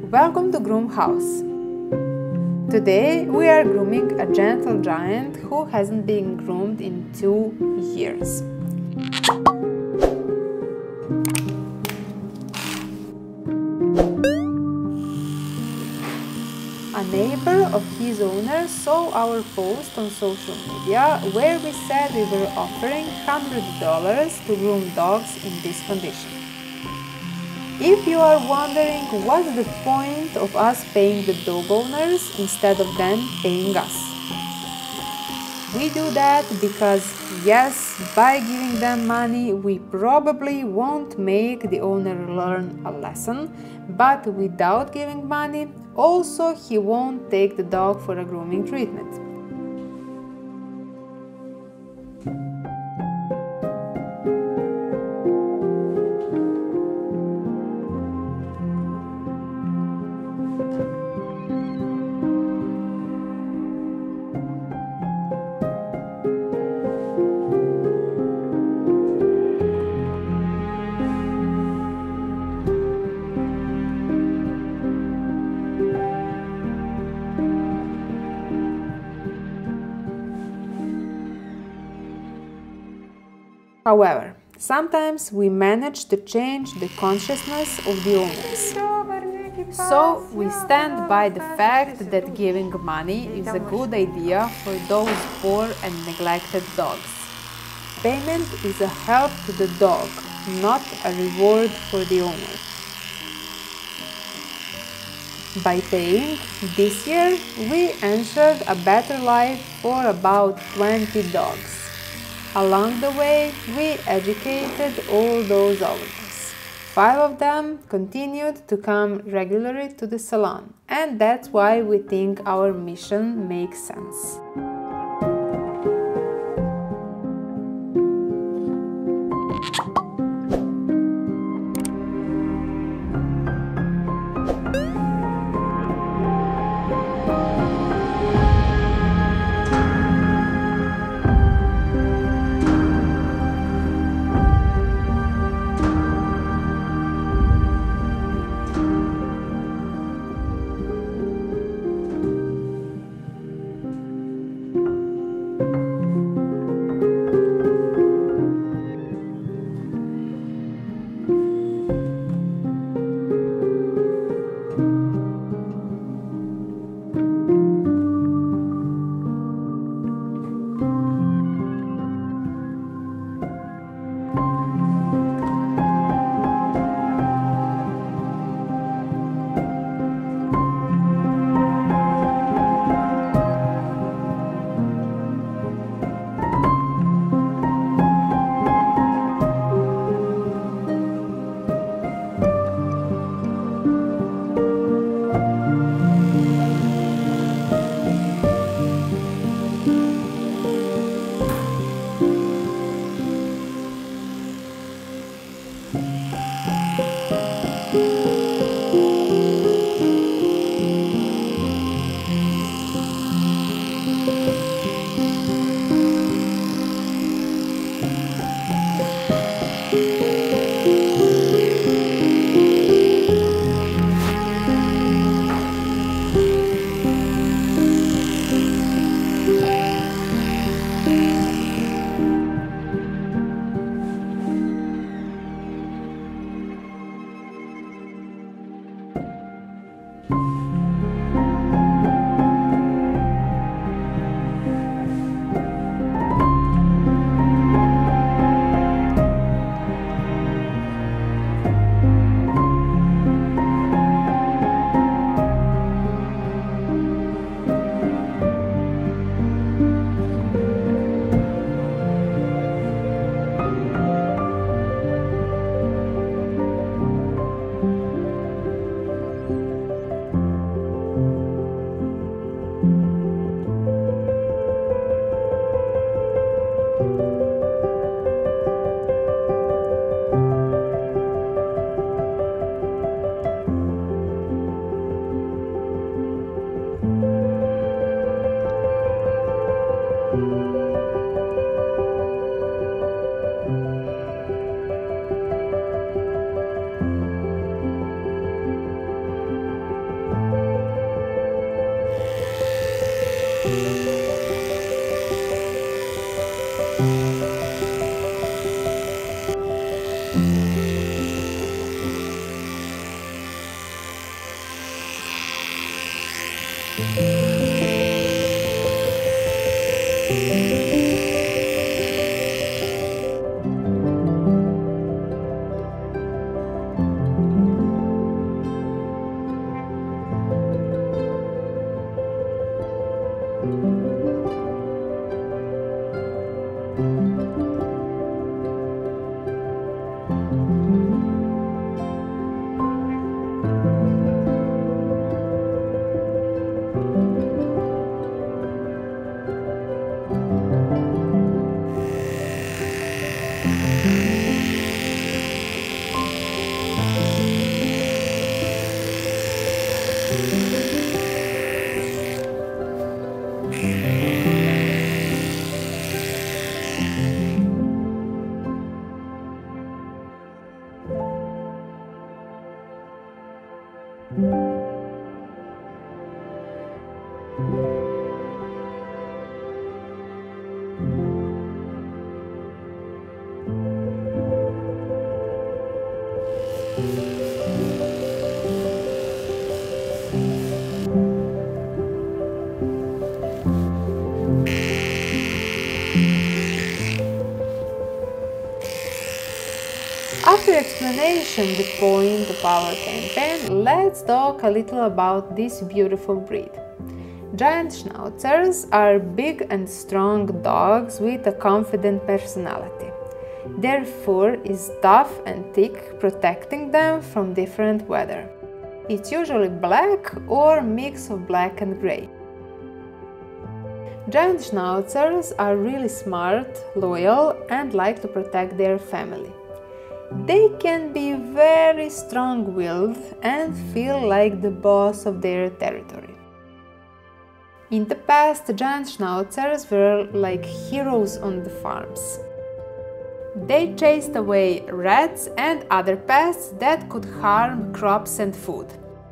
Welcome to Groom House. Today we are grooming a gentle giant who hasn't been groomed in 2 years. A neighbor of his owner saw our post on social media where we said we were offering $100 to groom dogs in this condition. If you are wondering what's the point of us paying the dog owners instead of them paying us, we do that because yes, by giving them money we probably won't make the owner learn a lesson, but without giving money, also he won't take the dog for a grooming treatment. However, sometimes we manage to change the consciousness of the owners. So we stand by the fact that giving money is a good idea for those poor and neglected dogs. Payment is a help to the dog, not a reward for the owner. By paying, this year we ensured a better life for about 20 dogs. Along the way, we educated all those owners. 5 of them continued to come regularly to the salon, and that's why we think our mission makes sense. After explanation the point of our campaign, let's talk a little about this beautiful breed. Giant Schnauzers are big and strong dogs with a confident personality. Their fur is tough and thick, protecting them from different weather. It's usually black or a mix of black and grey. Giant Schnauzers are really smart, loyal and like to protect their family. They can be very strong-willed and feel like the boss of their territory. In the past, giant Schnauzers were like heroes on the farms. They chased away rats and other pests that could harm crops and food.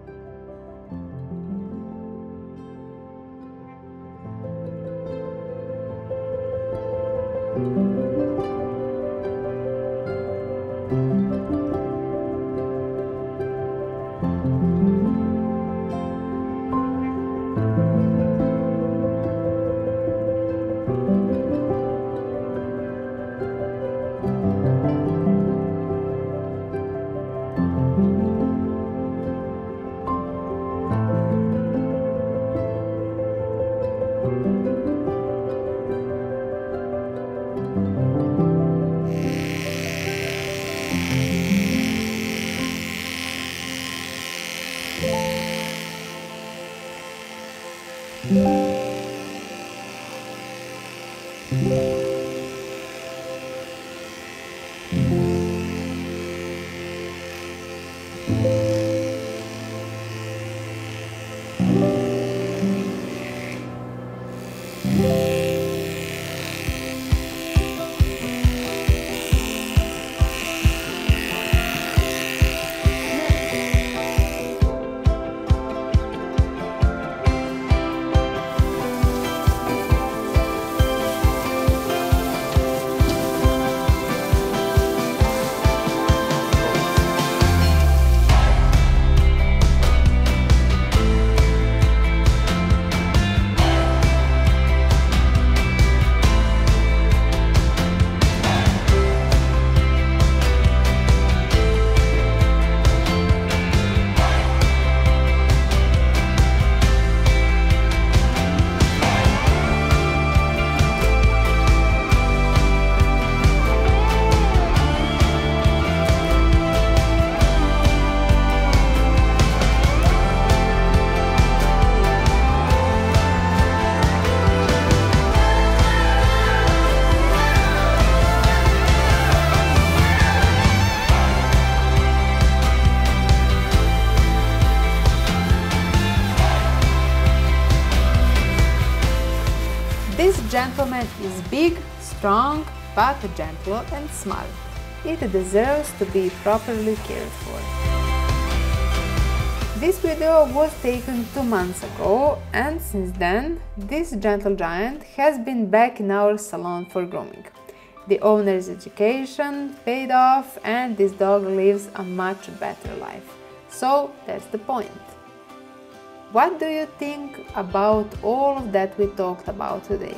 This gentleman is big, strong, but gentle and smart. It deserves to be properly cared for. This video was taken 2 months ago, and since then, this gentle giant has been back in our salon for grooming. The owner's education paid off, and this dog lives a much better life. So that's the point. What do you think about all of that we talked about today?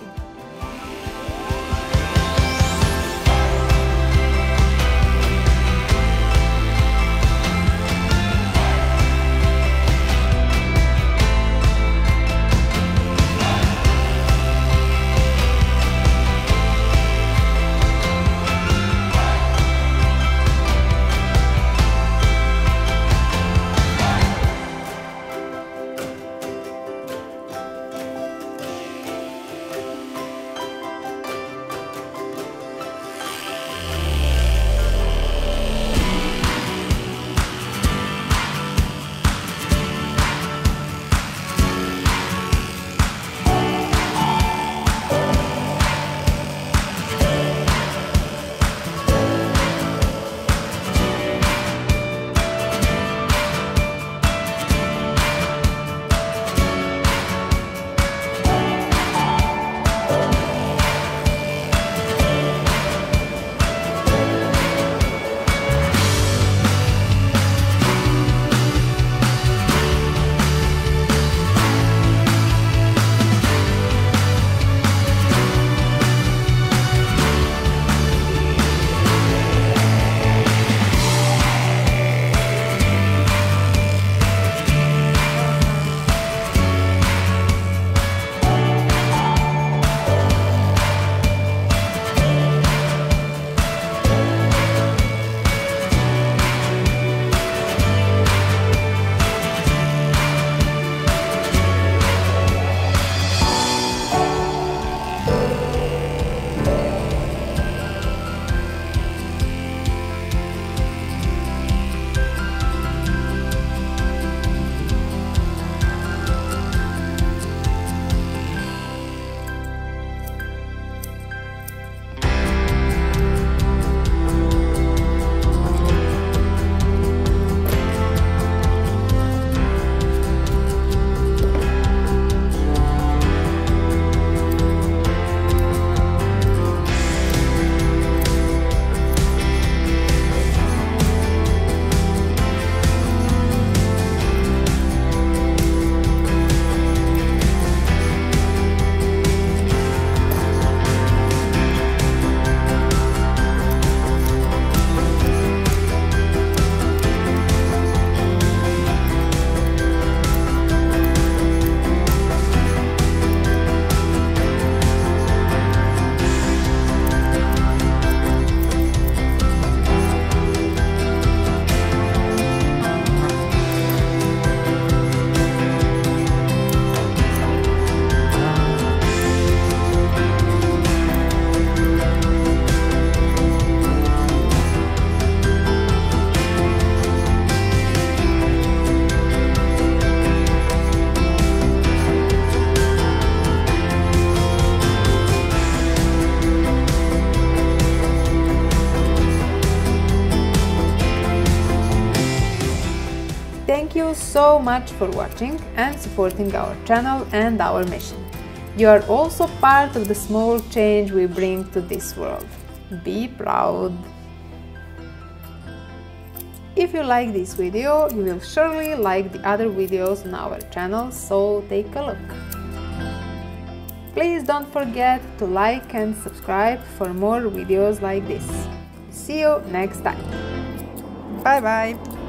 Thank you so much for watching and supporting our channel and our mission. You are also part of the small change we bring to this world. Be proud! If you like this video, you will surely like the other videos on our channel, so take a look. Please don't forget to like and subscribe for more videos like this. See you next time. Bye bye!